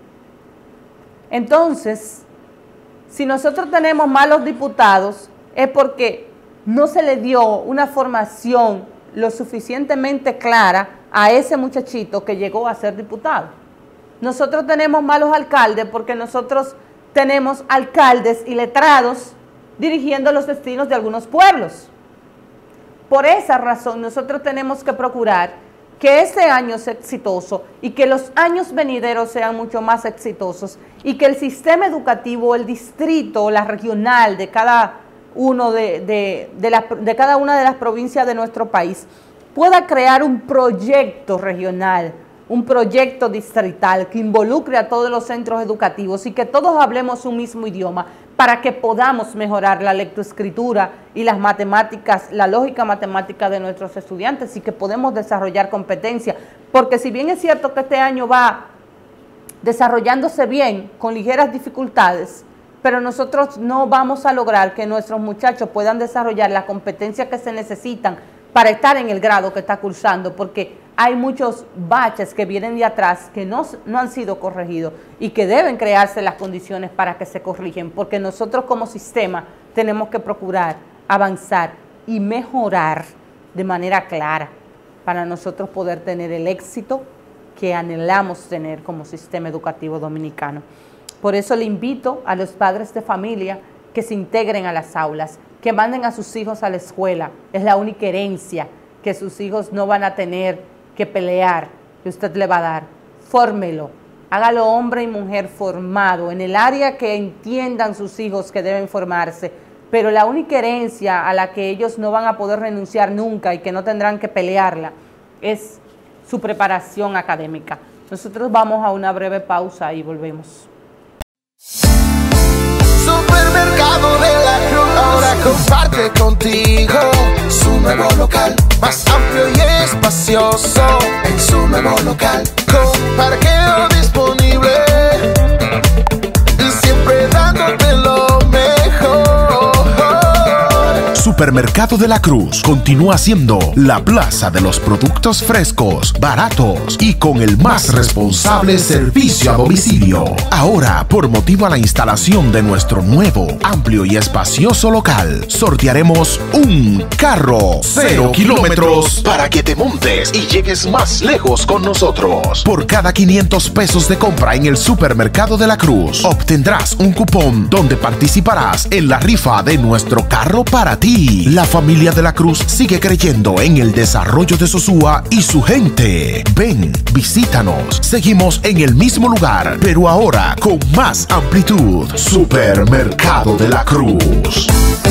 Entonces, si nosotros tenemos malos diputados, es porque no se le dio una formación lo suficientemente clara a ese muchachito que llegó a ser diputado. Nosotros tenemos malos alcaldes porque nosotros tenemos alcaldes y letrados dirigiendo los destinos de algunos pueblos. Por esa razón nosotros tenemos que procurar que este año sea exitoso y que los años venideros sean mucho más exitosos y que el sistema educativo, el distrito, la regional de cada uno de, de, de, la, de cada una de las provincias de nuestro país pueda crear un proyecto regional, un proyecto distrital que involucre a todos los centros educativos y que todos hablemos un mismo idioma para que podamos mejorar la lectoescritura y las matemáticas, la lógica matemática de nuestros estudiantes y que podemos desarrollar competencia. Porque si bien es cierto que este año va desarrollándose bien, con ligeras dificultades, pero nosotros no vamos a lograr que nuestros muchachos puedan desarrollar las competencias que se necesitan para estar en el grado que está cursando, porque hay muchos baches que vienen de atrás que no, no han sido corregidos y que deben crearse las condiciones para que se corrigen, porque nosotros como sistema tenemos que procurar avanzar y mejorar de manera clara para nosotros poder tener el éxito que anhelamos tener como sistema educativo dominicano. Por eso le invito a los padres de familia que se integren a las aulas, que manden a sus hijos a la escuela. Es la única herencia que sus hijos no van a tener que pelear, que usted le va a dar. Fórmelo, hágalo hombre y mujer formado en el área que entiendan sus hijos que deben formarse, pero la única herencia a la que ellos no van a poder renunciar nunca y que no tendrán que pelearla es su preparación académica. Nosotros vamos a una breve pausa y volvemos. Supermercado de la Cruz ahora comparte contigo su nuevo local, más amplio y espacioso en su nuevo local, con parqueo disponible y siempre dándote lo mejor. Supermercado de la Cruz continúa siendo la plaza de los productos frescos, baratos y con el más responsable servicio a domicilio. Ahora, por motivo a la instalación de nuestro nuevo, amplio y espacioso local, sortearemos un carro cero kilómetros para que te montes y llegues más lejos con nosotros. Por cada quinientos pesos de compra en el Supermercado de la Cruz, obtendrás un cupón donde participarás en la rifa de nuestro carro para ti. La familia de la Cruz sigue creyendo en el desarrollo de Sosúa y su gente. Ven, visítanos. Seguimos en el mismo lugar, pero ahora con más amplitud. Supermercado de la Cruz.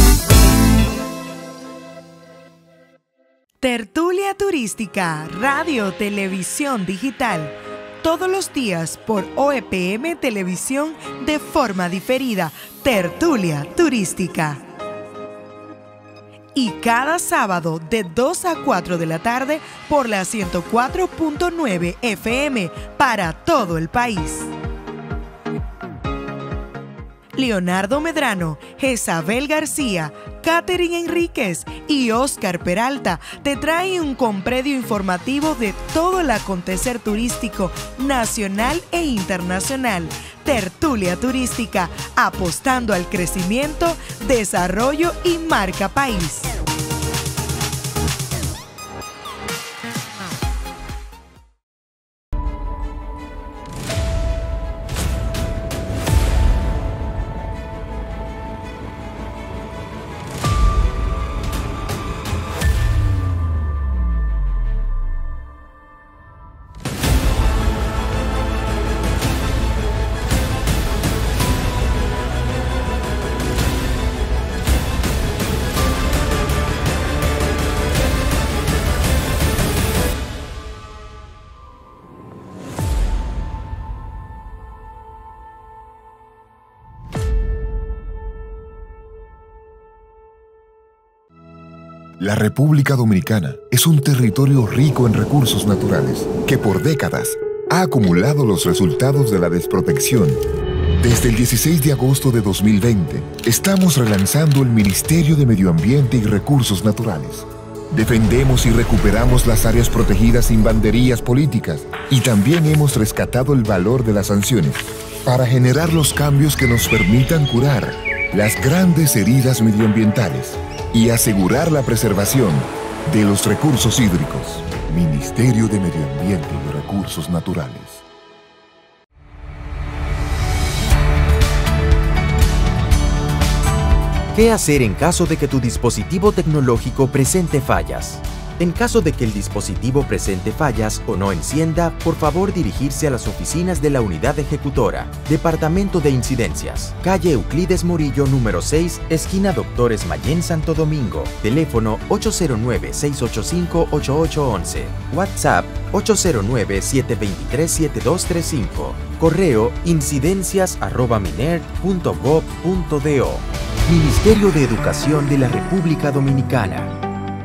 Tertulia Turística, Radio, Televisión Digital. Todos los días por O E P M Televisión de forma diferida. Tertulia Turística. Y cada sábado de dos a cuatro de la tarde por la ciento cuatro punto nueve F M para todo el país. Leonardo Medrano, Jezabel García, Catherine Enríquez y Oscar Peralta te traen un compendio informativo de todo el acontecer turístico nacional e internacional. Tertulia Turística, apostando al crecimiento, desarrollo y marca país. La República Dominicana es un territorio rico en recursos naturales que por décadas ha acumulado los resultados de la desprotección. Desde el dieciséis de agosto de dos mil veinte, estamos relanzando el Ministerio de Medio Ambiente y Recursos Naturales. Defendemos y recuperamos las áreas protegidas sin banderías políticas y también hemos rescatado el valor de las sanciones para generar los cambios que nos permitan curar las grandes heridas medioambientales y asegurar la preservación de los recursos hídricos. Ministerio de Medio Ambiente y Recursos Naturales. ¿Qué hacer en caso de que tu dispositivo tecnológico presente fallas? En caso de que el dispositivo presente fallas o no encienda, por favor dirigirse a las oficinas de la Unidad Ejecutora, Departamento de Incidencias, calle Euclides Murillo número seis, esquina Doctores Mayén, Santo Domingo, teléfono ocho cero nueve, seis ocho cinco, ocho ocho uno uno, WhatsApp ocho cero nueve, siete dos tres, siete dos tres cinco, correo incidencias arroba minerd punto gov punto do. Ministerio de Educación de la República Dominicana.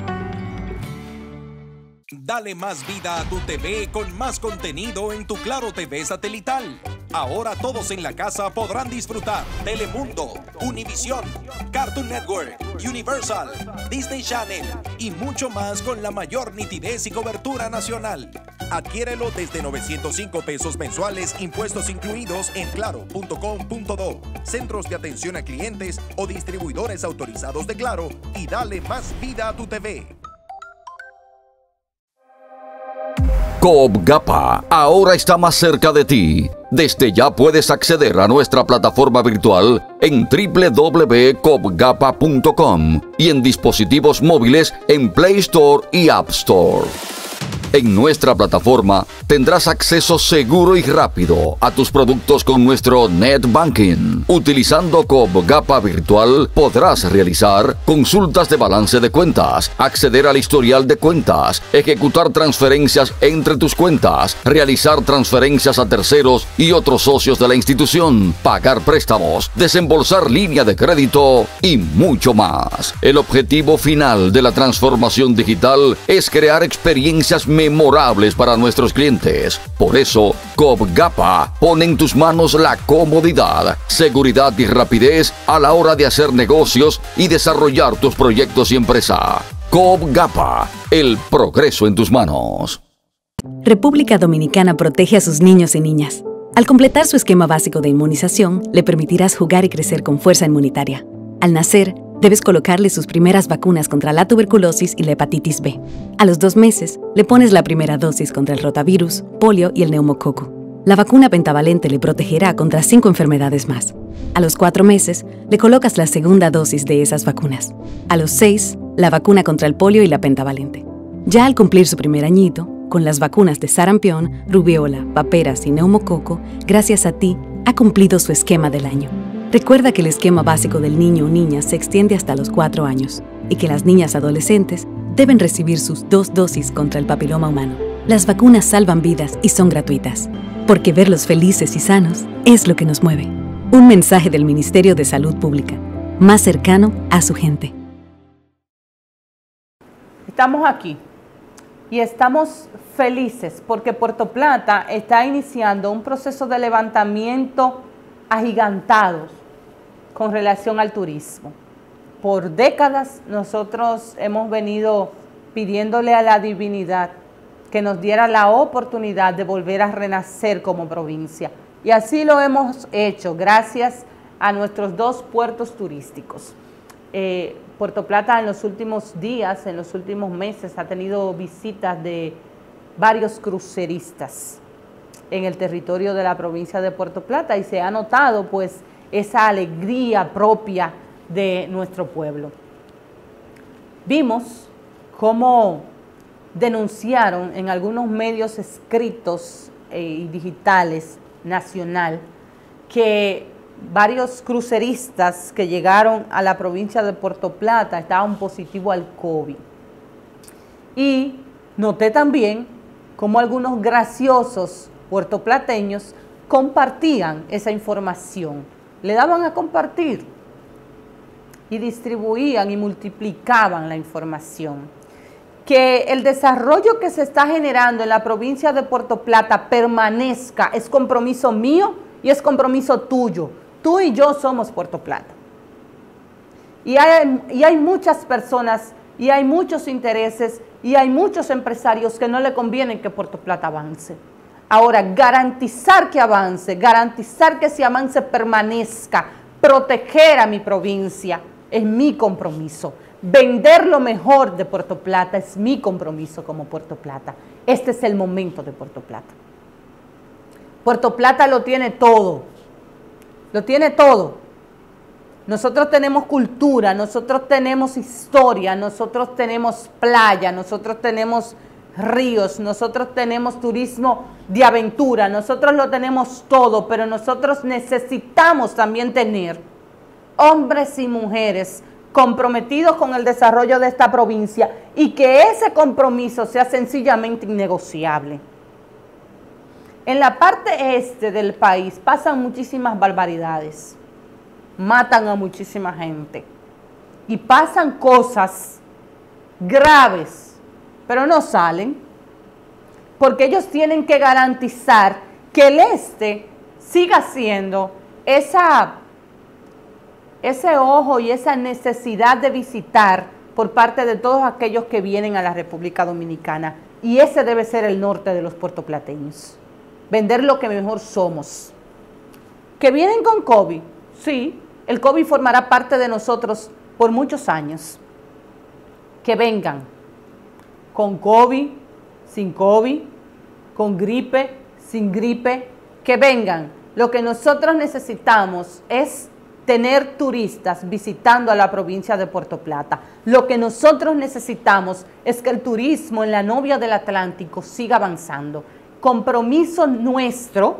Dale más vida a tu T V con más contenido en tu Claro T V satelital. Ahora todos en la casa podrán disfrutar Telemundo, Univisión, Cartoon Network, Universal, Disney Channel y mucho más con la mayor nitidez y cobertura nacional. Adquiérelo desde novecientos cinco pesos mensuales, impuestos incluidos en claro punto com punto do, centros de atención a clientes o distribuidores autorizados de Claro, y dale más vida a tu T V. Coop Gapa ahora está más cerca de ti. Desde ya puedes acceder a nuestra plataforma virtual en doble u doble u doble u punto coop gapa punto com y en dispositivos móviles en Play Store y App Store. En nuestra plataforma tendrás acceso seguro y rápido a tus productos con nuestro Net Banking. Utilizando Coop Gapa Virtual podrás realizar consultas de balance de cuentas, acceder al historial de cuentas, ejecutar transferencias entre tus cuentas, realizar transferencias a terceros y otros socios de la institución, pagar préstamos, desembolsar línea de crédito y mucho más. El objetivo final de la transformación digital es crear experiencias memorables para nuestros clientes. Por eso, Coop Gapa pone en tus manos la comodidad, seguridad y rapidez a la hora de hacer negocios y desarrollar tus proyectos y empresa. Coop Gapa, el progreso en tus manos. República Dominicana protege a sus niños y niñas. Al completar su esquema básico de inmunización, le permitirás jugar y crecer con fuerza inmunitaria. Al nacer, debes colocarle sus primeras vacunas contra la tuberculosis y la hepatitis B. A los dos meses, le pones la primera dosis contra el rotavirus, polio y el neumococo. La vacuna pentavalente le protegerá contra cinco enfermedades más. A los cuatro meses, le colocas la segunda dosis de esas vacunas. A los seis, la vacuna contra el polio y la pentavalente. Ya al cumplir su primer añito, con las vacunas de sarampión, rubiola, paperas y neumococo, gracias a ti, ha cumplido su esquema del año. Recuerda que el esquema básico del niño o niña se extiende hasta los cuatro años y que las niñas adolescentes deben recibir sus dos dosis contra el papiloma humano. Las vacunas salvan vidas y son gratuitas, porque verlos felices y sanos es lo que nos mueve. Un mensaje del Ministerio de Salud Pública, más cercano a su gente. Estamos aquí y estamos felices porque Puerto Plata está iniciando un proceso de levantamiento agigantados con relación al turismo. Por décadas nosotros hemos venido pidiéndole a la divinidad que nos diera la oportunidad de volver a renacer como provincia. Y así lo hemos hecho gracias a nuestros dos puertos turísticos. Eh, Puerto Plata en los últimos días, en los últimos meses, ha tenido visitas de varios cruceristas en el territorio de la provincia de Puerto Plata y se ha notado pues esa alegría propia de nuestro pueblo. Vimos cómo denunciaron en algunos medios escritos y digitales nacional que varios cruceristas que llegaron a la provincia de Puerto Plata estaban positivos al COVID. Y noté también cómo algunos graciosos puertoplateños compartían esa información, le daban a compartir. y distribuían y multiplicaban la información. Que el desarrollo que se está generando en la provincia de Puerto Plata permanezca es compromiso mío y es compromiso tuyo. Tú y yo somos Puerto Plata. Y hay, y hay muchas personas y hay muchos intereses y hay muchos empresarios que no le conviene que Puerto Plata avance. Ahora, garantizar que avance, garantizar que ese avance permanezca, proteger a mi provincia es mi compromiso. Vender lo mejor de Puerto Plata es mi compromiso como Puerto Plata. Este es el momento de Puerto Plata. Puerto Plata lo tiene todo, lo tiene todo. Nosotros tenemos cultura, nosotros tenemos historia, nosotros tenemos playa, nosotros tenemos ríos, nosotros tenemos turismo de aventura, nosotros lo tenemos todo, pero nosotros necesitamos también tener hombres y mujeres comprometidos con el desarrollo de esta provincia y que ese compromiso sea sencillamente innegociable. En la parte este del país pasan muchísimas barbaridades. Matan a muchísima gente y pasan cosas graves, pero no salen, porque ellos tienen que garantizar que el este siga siendo esa, ese ojo y esa necesidad de visitar por parte de todos aquellos que vienen a la República Dominicana, y ese debe ser el norte de los puertoplateños, vender lo que mejor somos. ¿Que vienen con COVID? Sí. El COVID formará parte de nosotros por muchos años. Que vengan con COVID, sin COVID, con gripe, sin gripe, que vengan. Lo que nosotros necesitamos es tener turistas visitando a la provincia de Puerto Plata. Lo que nosotros necesitamos es que el turismo en la novia del Atlántico siga avanzando. Compromiso nuestro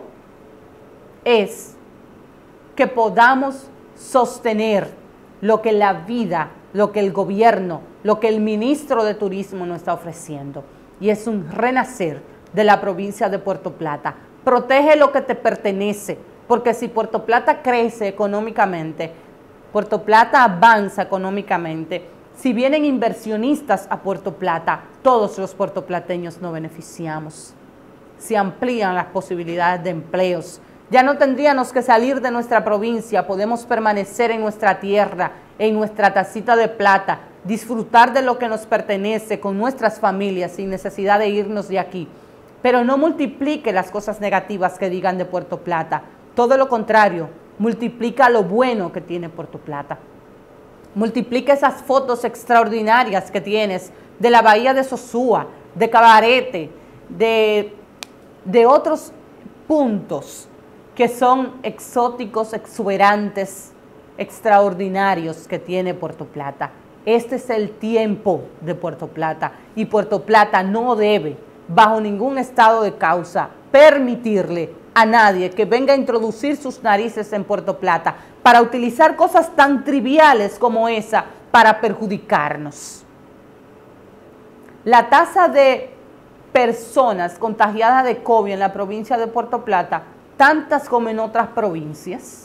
es que podamos sostener lo que la vida, lo que el gobierno, lo que el ministro de Turismo nos está ofreciendo. Y es un renacer de la provincia de Puerto Plata. Protege lo que te pertenece, porque si Puerto Plata crece económicamente, Puerto Plata avanza económicamente, si vienen inversionistas a Puerto Plata, todos los puertoplateños nos beneficiamos. Se amplían las posibilidades de empleos. Ya no tendríamos que salir de nuestra provincia, podemos permanecer en nuestra tierra, en nuestra tacita de plata, disfrutar de lo que nos pertenece con nuestras familias sin necesidad de irnos de aquí. Pero no multiplique las cosas negativas que digan de Puerto Plata. Todo lo contrario, multiplica lo bueno que tiene Puerto Plata. Multiplica esas fotos extraordinarias que tienes de la bahía de Sosúa, de Cabarete, de, de otros puntos que son exóticos, exuberantes, extraordinarios que tiene Puerto Plata. Este es el tiempo de Puerto Plata y Puerto Plata no debe, bajo ningún estado de causa, permitirle a nadie que venga a introducir sus narices en Puerto Plata para utilizar cosas tan triviales como esa para perjudicarnos. La tasa de personas contagiadas de COVID en la provincia de Puerto Plata, tantas como en otras provincias,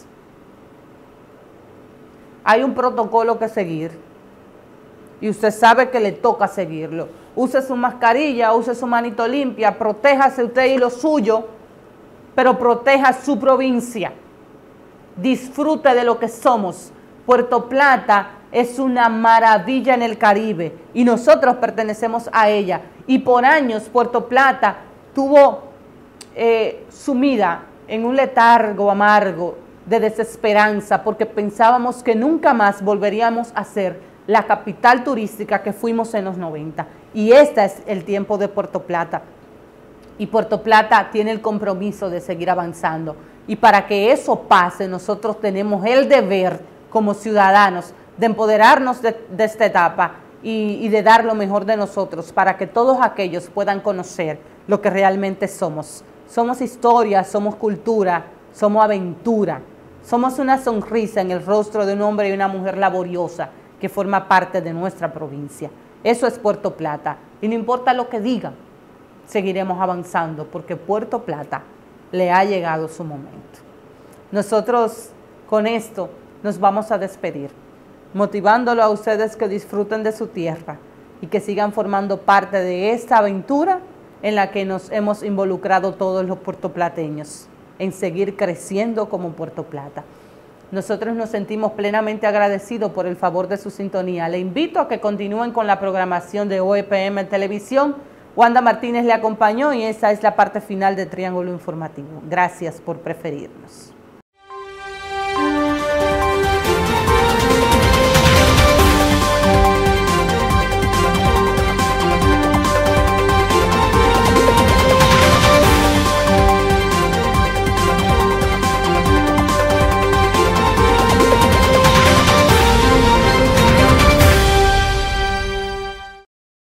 hay un protocolo que seguir y usted sabe que le toca seguirlo. Use su mascarilla, use su manito limpia, protéjase usted y lo suyo, pero proteja su provincia. Disfrute de lo que somos. Puerto Plata es una maravilla en el Caribe y nosotros pertenecemos a ella. Y por años Puerto Plata tuvo eh, sumida en un letargo amargo de desesperanza porque pensábamos que nunca más volveríamos a ser la capital turística que fuimos en los noventa. Y este es el tiempo de Puerto Plata. Y Puerto Plata tiene el compromiso de seguir avanzando. Y para que eso pase, nosotros tenemos el deber como ciudadanos de empoderarnos de, de esta etapa y, y de dar lo mejor de nosotros para que todos aquellos puedan conocer lo que realmente somos. Somos historia, somos cultura, somos aventura, somos una sonrisa en el rostro de un hombre y una mujer laboriosa que forma parte de nuestra provincia. Eso es Puerto Plata y no importa lo que digan, seguiremos avanzando porque Puerto Plata le ha llegado su momento. Nosotros con esto nos vamos a despedir. motivándolo a ustedes que disfruten de su tierra y que sigan formando parte de esta aventura en la que nos hemos involucrado todos los puertoplateños, en seguir creciendo como Puerto Plata. Nosotros nos sentimos plenamente agradecidos por el favor de su sintonía. Le invito a que continúen con la programación de O E P M Televisión. Wanda Martínez le acompañó y esa es la parte final de Triángulo Informativo. Gracias por preferirnos.